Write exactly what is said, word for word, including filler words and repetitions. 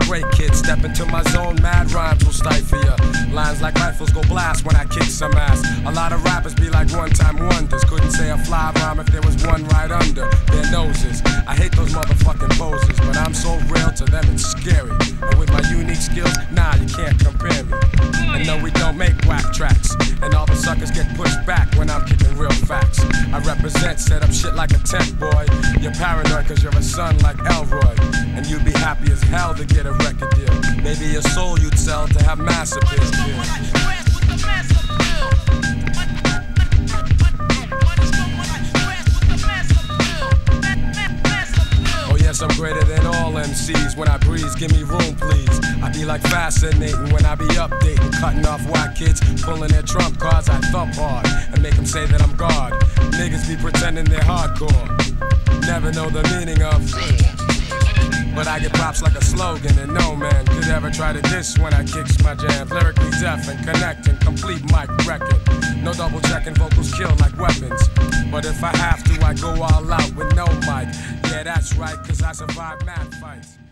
break, kid. Step into my zone, mad rhymes will stifle ya. Lines like rifles go blast when I kick some ass. A lot of rappers be like one-time wonders. Couldn't say a fly rhyme if there was one right under their noses. I hate those motherfucking poses, but I'm so real to them it's scary. And with my unique skills, nah, you can't compare me. And no, we don't make whack tracks, and all the suckers get pushed back when I'm kicking real facts. I represent, set up shit like a tent, boy. You're paranoid cause you're a son like Elroy, and you'd be happy as hell to get a record deal. Maybe your soul you'd sell to have mass appeal. I'm greater than all M Cs. When I breeze, give me room, please. I be like fascinating when I be updating, cutting off white kids, pulling their trump cards. I thump hard and make them say that I'm God. Niggas be pretending they're hardcore, never know the meaning of. But I get props like a slogan, and no man could ever try to diss when I kicks my jams. Lyrically deaf and connecting, complete mic record. No double checking, vocals kill like weapons. But if I have to, I go all out with no mic. Yeah, that's right, cause I survived mad fights.